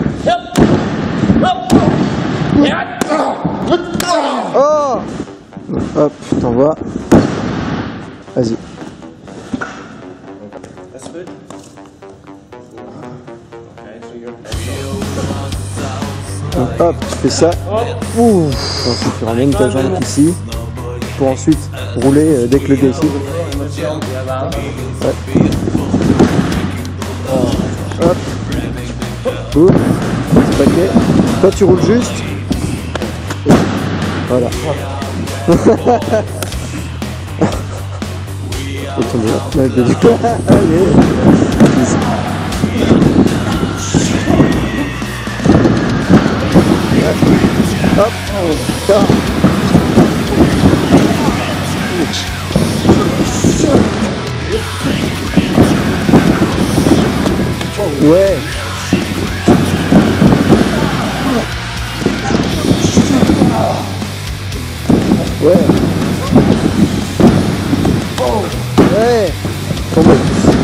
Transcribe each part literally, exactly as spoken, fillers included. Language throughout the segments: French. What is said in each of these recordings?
Oh! Hop, t'envoies. Vas-y. Hop, tu fais ça. Ouh. Ensuite, tu ramènes ta jambe ici. Pour ensuite rouler euh, dès que le gars ici. Ouais. Hop. Boum. Petit paquet. Toi, tu roules juste. Voilà. Et ton là, là, je dis quoi? Allez. Hop. Hop. Ouais. Ouais. Ouais. Tombé.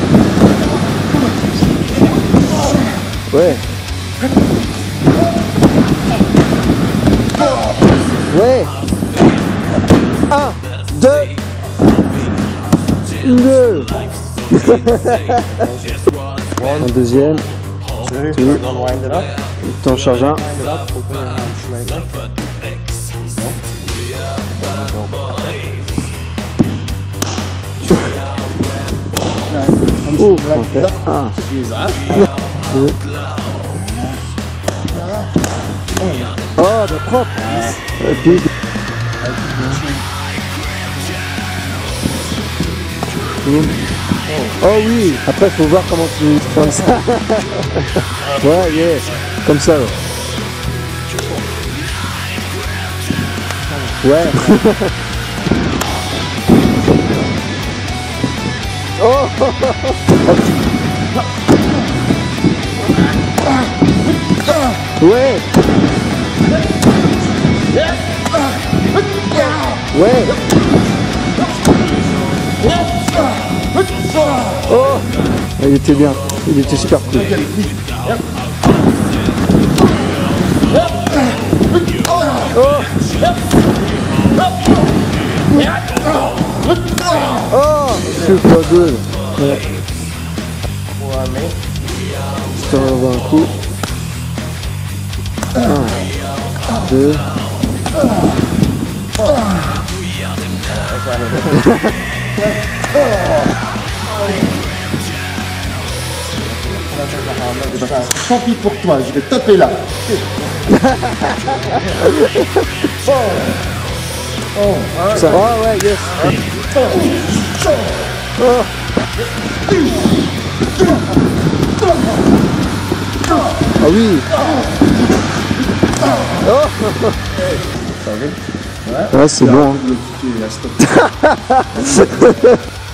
Ouais. Ouais. Un, deux. Deux. Un deuxième. Tu t'en charges un. Oh, okay. Un. Deux. Oh, bah propre. Et puis... Oh oui, après faut voir comment tu comme ça. Ouais, yeah. Comme ça. Ouais. Ouais. Oh. Ouais. Ouais. Oh, il était bien, il était super cool. Oh, oh, super good. Ouais. Je te renvoie un coup. Un, deux. Tant pis pour toi, je vais taper là. Oh. Ça va, oh, ouais, yes. Oh. Ah oui. Oh. Ouais, c'est bon. Hein.